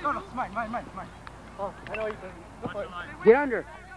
No, it's mine. Oh, I know you can. Get under.